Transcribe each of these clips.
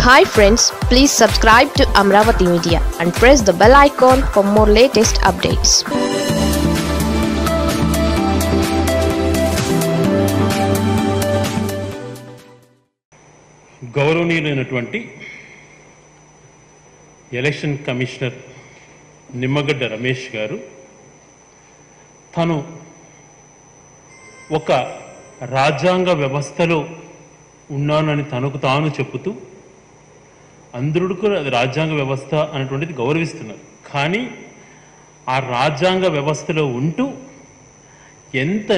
Hi friends, please subscribe to Amravati Media and press the bell icon for more latest updates. గౌరవనీయులైనటువంటి election commissioner Nimmagadda Ramesh garu తను ఒక రాజ్యాంగ వ్యవస్థలో ఉన్నానని తనకు తాను చెప్పుతూ అందరూ కూడా అది రాజ్యాంగ వ్యవస్థ అనేటువంటిది గౌరవిస్తున్నారు. కానీ ఆ రాజ్యాంగ వ్యవస్థలో ఉంటూ ఎంత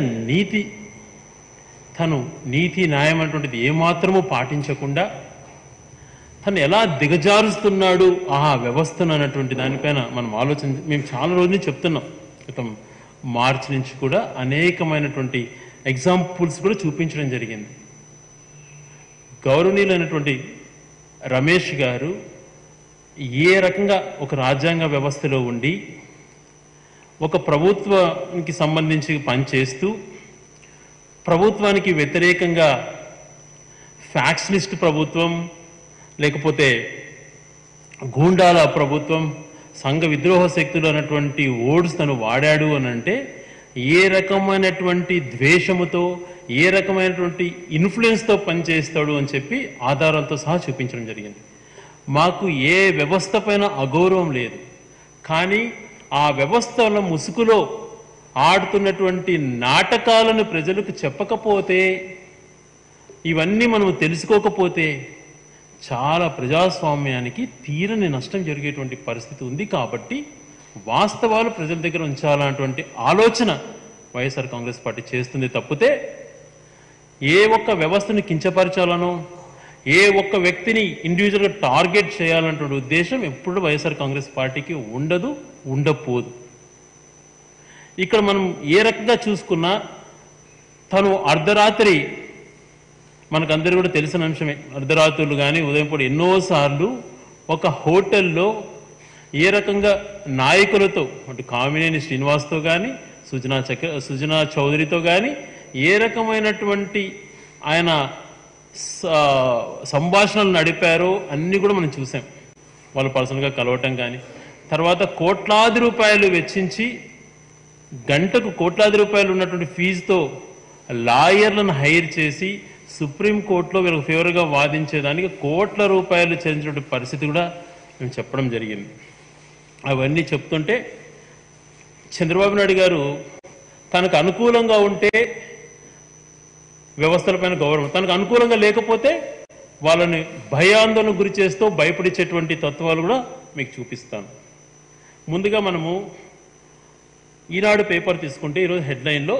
నీతి న్యాయం అనేటువంటిది ఏమాత్రమూ పాటించకుండా తను ఎలా దిగజారుస్తున్నాడు ఆ వ్యవస్థను అన్నటువంటి దానిపైన మనం మేము చాలా రోజులు చెప్తున్నాం. క్రితం మార్చి నుంచి కూడా అనేకమైనటువంటి ఎగ్జాంపుల్స్ కూడా చూపించడం జరిగింది. గౌరవనీయులైనటువంటి రమేష్ గారు ఏ రకంగా ఒక రాజ్యాంగ వ్యవస్థలో ఉండి ఒక ప్రభుత్వానికి సంబంధించి పనిచేస్తూ ప్రభుత్వానికి వ్యతిరేకంగా ఫ్యాక్షనిస్ట్ ప్రభుత్వం లేకపోతే గూండాల ప్రభుత్వం సంఘ విద్రోహ శక్తులు అన్నటువంటి వర్డ్స్ తను వాడాడు అని అంటే ఏ రకమైనటువంటి ద్వేషముతో ఏ రకమైనటువంటి ఇన్ఫ్లుయెన్స్తో పనిచేస్తాడు అని చెప్పి ఆధారాలతో సహా చూపించడం జరిగింది. మాకు ఏ వ్యవస్థ పైన అగౌరవం లేదు, కానీ ఆ వ్యవస్థల ముసుగులో ఆడుతున్నటువంటి నాటకాలను ప్రజలకు చెప్పకపోతే, ఇవన్నీ మనం తెలుసుకోకపోతే చాలా ప్రజాస్వామ్యానికి తీరని నష్టం జరిగేటువంటి పరిస్థితి ఉంది. కాబట్టి వాస్తవాలు ప్రజల దగ్గర ఉంచాలన్నటువంటి ఆలోచన వైఎస్ఆర్ కాంగ్రెస్ పార్టీ చేస్తుంది తప్పితే ఏ ఒక్క వ్యవస్థను కించపరచాలనో ఏ ఒక్క వ్యక్తిని ఇండివిజువల్గా టార్గెట్ చేయాలన్నటువంటి ఉద్దేశం ఎప్పుడు వైఎస్ఆర్ కాంగ్రెస్ పార్టీకి ఉండపోదు. ఇక్కడ మనం ఏ రకంగా చూసుకున్నా తను అర్ధరాత్రి మనకందరూ కూడా తెలిసిన అంశమే, అర్ధరాత్రులు కానీ ఉదయం పూట ఎన్నోసార్లు ఒక హోటల్లో ఏ రకంగా నాయకులతో అంటే కామినేని శ్రీనివాస్తో కానీ సుజనా చౌదరితో కానీ ఏ రకమైనటువంటి ఆయన సంభాషణలు నడిపారో అన్నీ కూడా మనం చూసాం. వాళ్ళు పర్సనల్గా కలవటం కానీ తర్వాత కోట్లాది రూపాయలు వెచ్చించి గంటకు కోట్లాది రూపాయలు ఉన్నటువంటి ఫీజుతో లాయర్లను హైర్ చేసి సుప్రీంకోర్టులో వీళ్ళకి ఫేవర్గా వాదించేదానికి కోట్ల రూపాయలు చెల్లించినటువంటి పరిస్థితి కూడా మేము చెప్పడం జరిగింది. అవన్నీ చెప్తుంటే చంద్రబాబు నాయుడు గారు తనకు అనుకూలంగా ఉంటే వ్యవస్థలపైన గౌరవం, తనకు అనుకూలంగా లేకపోతే వాళ్ళని భయాందోళన గురి చేస్తూ భయపడిచ్చేటువంటి తత్వాలు కూడా మీకు చూపిస్తాను. ముందుగా మనము ఈనాడు పేపర్ తీసుకుంటే ఈరోజు హెడ్లైన్లో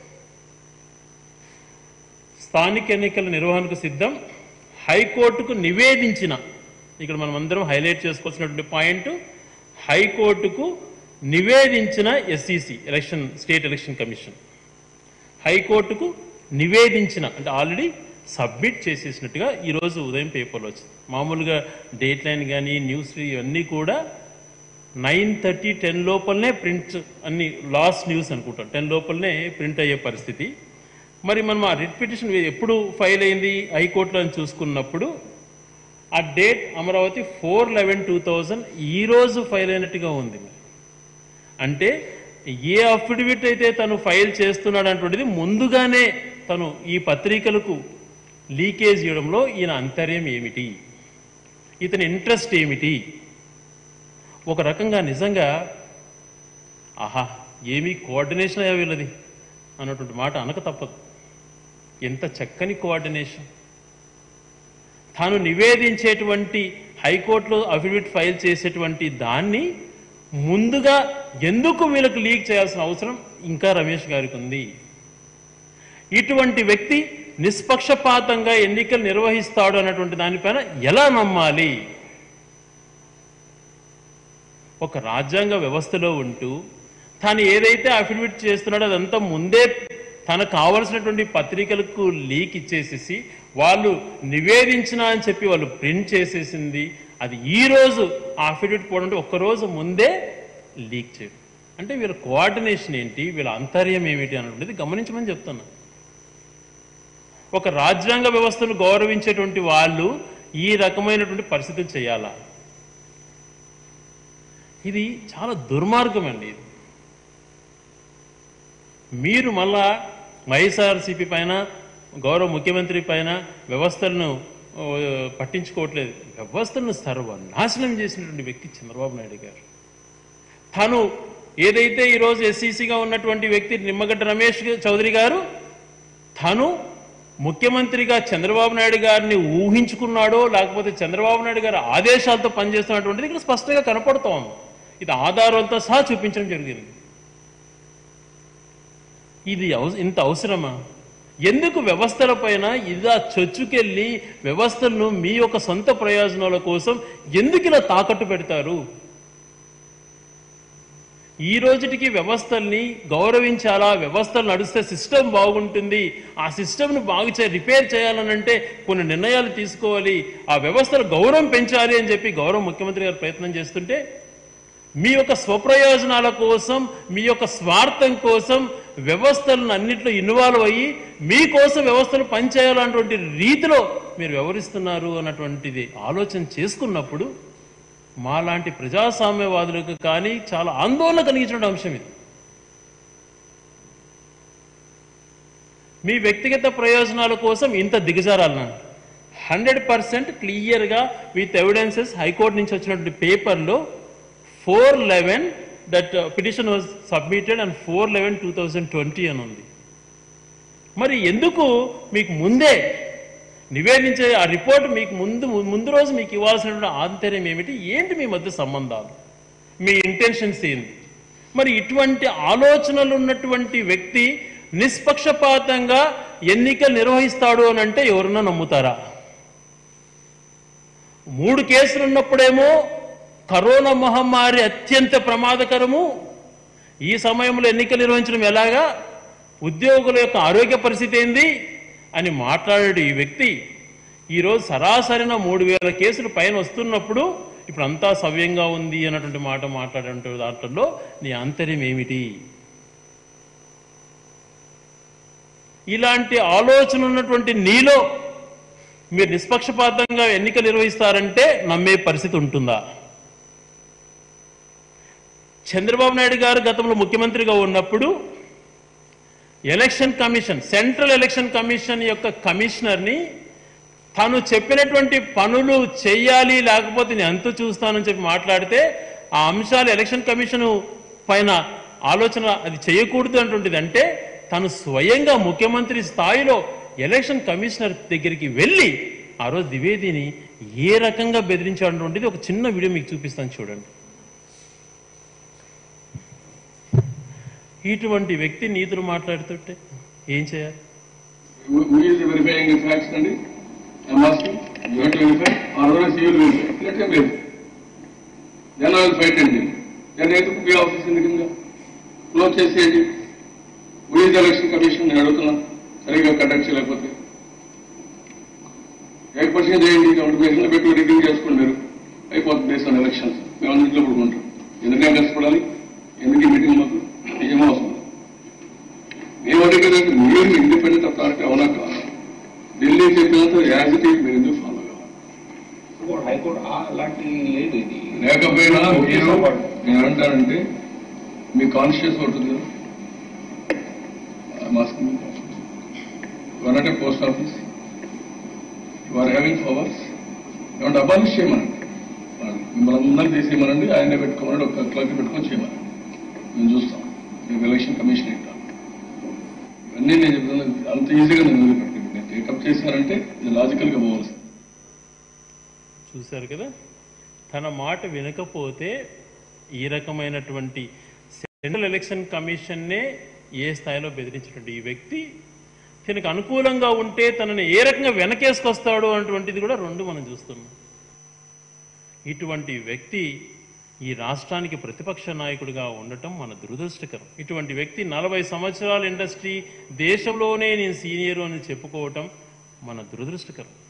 స్థానిక ఎన్నికల నిర్వహణకు సిద్ధం హైకోర్టుకు నివేదించిన, ఇక్కడ మనం అందరం హైలైట్ చేసుకోవాల్సినటువంటి పాయింట్, హైకోర్టుకు నివేదించిన ఎస్ఈసి స్టేట్ ఎలక్షన్ కమిషన్ హైకోర్టుకు నివేదించిన అంటే ఆల్రెడీ సబ్మిట్ చేసేసినట్టుగా ఈరోజు ఉదయం పేపర్లో వచ్చింది. మామూలుగా డేట్ లైన్ కానీ న్యూస్ ఇవన్నీ కూడా 9:30 10 లోపలనే ప్రింట్, అన్ని లాస్ట్ న్యూస్ అనుకుంటాం 10 లోపలనే ప్రింట్ అయ్యే పరిస్థితి. మరి మనం ఆ రిట్ పిటిషన్ ఎప్పుడు ఫైల్ అయింది హైకోర్టులో అని చూసుకున్నప్పుడు ఆ డేట్ అమరావతి 4/11/2000 ఈరోజు ఫైల్ అయినట్టుగా ఉంది. అంటే ఏ అఫిడవిట్ అయితే తను ఫైల్ చేస్తున్నాడు అటువంటిది ముందుగానే తను ఈ పత్రికలకు లీకేజ్ చేయడంలో ఈయన అంతర్యం ఏమిటి, ఇతని ఇంట్రెస్ట్ ఏమిటి? ఒక రకంగా నిజంగా ఆహా ఏమీ కోఆర్డినేషన్ అయ్యా వీళ్ళది అన్నటువంటి మాట అనక తప్పదు. ఎంత చక్కని కోఆర్డినేషన్! తాను నివేదించేటువంటి హైకోర్టులో అఫిడవిట్ ఫైల్ చేసేటువంటి దాన్ని ముందుగా ఎందుకు వీళ్ళకు లీక్ చేయాల్సిన అవసరం ఇంకా రమేష్ గారికి ఉంది? ఇటువంటి వ్యక్తి నిష్పక్షపాతంగా ఎన్నికలు నిర్వహిస్తాడు అన్నటువంటి దానిపైన ఎలా నమ్మాలి? ఒక రాజ్యాంగ వ్యవస్థలో ఉంటూ తాను ఏదైతే అఫిడవిట్ చేస్తున్నాడో అదంతా ముందే తనకు కావలసినటువంటి పత్రికలకు లీక్ ఇచ్చేసేసి వాళ్ళు నివేదించిన అని చెప్పి వాళ్ళు ప్రింట్ చేసేసింది, అది ఈరోజు ఆ అఫిడవిట్ పోవడం ఒక్కరోజు ముందే లీక్ చేయడం అంటే వీళ్ళ కోఆర్డినేషన్ ఏంటి, వీళ్ళ అంతర్యం ఏమిటి అన్నటువంటిది గమనించమని చెప్తున్నా. ఒక రాజ్యాంగ వ్యవస్థను గౌరవించేటువంటి వాళ్ళు ఈ రకమైనటువంటి పరిస్థితులు చేయాలా? ఇది చాలా దుర్మార్గం అండి. ఇది మీరు మళ్ళా వైఎస్ఆర్సీపీ పైన, గౌరవ ముఖ్యమంత్రి పైన వ్యవస్థలను పట్టించుకోవట్లేదు. వ్యవస్థలను సర్వనాశనం చేసినటువంటి వ్యక్తి చంద్రబాబు నాయుడు గారు. తను ఏదైతే ఈరోజు ఎస్సీసీగా ఉన్నటువంటి వ్యక్తి నిమ్మగడ్డ రమేష్ చౌదరి గారు, తను ముఖ్యమంత్రిగా చంద్రబాబు నాయుడు గారిని ఊహించుకున్నాడో లేకపోతే చంద్రబాబు నాయుడు గారి ఆదేశాలతో పనిచేస్తున్నటువంటిది ఇక్కడ స్పష్టంగా కనపడుతోంది. ఇది ఆధారాలతో సహా చూపించడం జరిగింది. ఇది ఇంత అవసరమా? ఎందుకు వ్యవస్థల పైన ఇలా చొచ్చుకెళ్ళి వ్యవస్థలను మీ యొక్క సొంత ప్రయోజనాల కోసం ఎందుకు ఇలా తాకట్టు పెడతారు? ఈ రోజుటికి వ్యవస్థల్ని గౌరవించాలా, వ్యవస్థలు నడిస్తే సిస్టమ్ బాగుంటుంది, ఆ సిస్టమ్ను రిపేర్ చేయాలనంటే కొన్ని నిర్ణయాలు తీసుకోవాలి, ఆ వ్యవస్థల గౌరవం పెంచాలి అని చెప్పి గౌరవ ముఖ్యమంత్రి గారు ప్రయత్నం చేస్తుంటే మీ యొక్క స్వప్రయోజనాల కోసం, మీ యొక్క స్వార్థం కోసం వ్యవస్థలను అన్నింటిలో ఇన్వాల్వ్ అయ్యి మీకోసం వ్యవస్థలు పనిచేయాలన్నటువంటి రీతిలో మీరు వ్యవహరిస్తున్నారు అన్నటువంటిది ఆలోచన చేసుకున్నప్పుడు మాలాంటి ప్రజాస్వామ్యవాదులకు కానీ చాలా ఆందోళన కలిగించిన అంశం ఇది. మీ వ్యక్తిగత ప్రయోజనాల కోసం ఇంత దిగజారాలన్నా 100% క్లియర్గా విత్ ఎవిడెన్సెస్ హైకోర్టు నుంచి వచ్చినటువంటి పేపర్లో 4/11 that petition was submitted and 4/11/2020 అని ఉంది. మరి ఎందుకు మీకు ముందే నివేదించే ఆ రిపోర్ట్ మీకు ముందు రోజు మీకు ఇవ్వాల్సినటువంటి ఆంతర్యం ఏమిటి? ఏంటి మీ మధ్య సంబంధాలు, మీ ఇంటెన్షన్స్ ఏంటి? మరి ఇటువంటి ఆలోచనలు ఉన్నటువంటి వ్యక్తి నిష్పక్షపాతంగా ఎన్నికలు నిర్వహిస్తాడు అని అంటే ఎవరన్నా నమ్ముతారా? 3 కేసులు ఉన్నప్పుడేమో కరోనా మహమ్మారి అత్యంత ప్రమాదకరము, ఈ సమయంలో ఎన్నికలు నిర్వహించడం ఎలాగా, ఉద్యోగుల యొక్క ఆరోగ్య పరిస్థితి ఏంది అని మాట్లాడే ఈ వ్యక్తి ఈరోజు సరాసరిన 3,000 కేసులు పైన వస్తున్నప్పుడు ఇప్పుడు అంతా సవ్యంగా ఉంది అన్నటువంటి మాట మాట్లాడే దాంట్లో నీ ఆంతర్యం ఏమిటి? ఇలాంటి ఆలోచన ఉన్నటువంటి నీలో మీరు నిష్పక్షపాతంగా ఎన్నికలు నిర్వహిస్తారంటే నమ్మే పరిస్థితి ఉంటుందా? చంద్రబాబు నాయుడు గారు గతంలో ముఖ్యమంత్రిగా ఉన్నప్పుడు election commission, central election commission యొక్క కమిషనర్ని తను చెప్పినటువంటి పనులు చేయాలి లేకపోతే నేను అంతు చూస్తానని చెప్పి మాట్లాడితే ఆ అంశాలు ఎలక్షన్ కమిషన్ పైన ఆలోచన అది చేయకూడదు అంటుంటిది. అంటే తను స్వయంగా ముఖ్యమంత్రి స్థాయిలో ఎలక్షన్ కమిషనర్ దగ్గరికి వెళ్ళి ఆ రోజు ద్వివేదిని ఏ రకంగా బెదిరించాడటువంటిది ఒక చిన్న వీడియో మీకు చూపిస్తాను చూడండి. ఇటువంటి వ్యక్తి నీతులు మాట్లాడుతుంటే ఏం చేయాలి? క్లోజ్ చేసేయండి. ఎలక్షన్ కమిషన్ నేను అడుగుతున్నా, సరిగ్గా కండక్ట్ చేయలేకపోతే 8% చేయండి, నోటిఫికేషన్ పెట్టి రివ్యూ చేసుకోండి, మీరు అయిపోతుంది బేస్డ్ ఆన్ ఎలక్షన్స్. మేము అందరిలో పడుకుంటాం. ఎందుకంటే కష్టపడాలి, ఎందుకు మీటింగ్ మాకు నిజమో వస్తుంది. మేము అడిగేది మీరు ఇండిపెండెంట్ అథారిటీ అవునా కాదు, ఢిల్లీ చెప్పినంత యాజ్ ఇట్ ఈజ్ మీరు ఎందుకు ఫాలో కావాలి? హైకోర్టు అలాంటి లేదు. ఇది లేకపోయినా మీరు నేను అంటానంటే మీ కాన్షియస్ ఉంటుంది కదా, మాస్క్ వన్ అంటే post office you are having powers, ఏమంటే అబాలిష్ చేయమనండి, మిమ్మల్ని ముందర తీసేయమనండి, ఆయనే పెట్టుకోమని ఒక క్లర్క్ పెట్టుకొని చేయమనండి, మేము చూస్తాం. మేము ఎలక్షన్ కమిషన్ ఇట్లా ఇవన్నీ నేను చెప్తున్నాను. అంత ఈజీగా నేను వదిలిపెట్టండి. నేను టేకప్ చేశానంటే ఇది లాజికల్గా పోవాల్సింది. చూశారు కదా, తన మాట వినకపోతే ఈ రకమైనటువంటి సెంట్రల్ ఎలక్షన్ కమిషన్నే ఏ స్థాయిలో బెదిరించినటువంటి ఈ వ్యక్తి తనకు అనుకూలంగా ఉంటే తనని ఏ రకంగా వెనకేసుకొస్తాడు అన్నటువంటిది కూడా రెండు మనం చూస్తున్నాం. ఇటువంటి వ్యక్తి ఈ రాష్ట్రానికి ప్రతిపక్ష నాయకుడిగా ఉండటం మన దురదృష్టకరం. ఇటువంటి వ్యక్తి 40 సంవత్సరాల ఇండస్ట్రీ, దేశంలోనే నేను సీనియర్ అని చెప్పుకోవటం మన దురదృష్టకరం.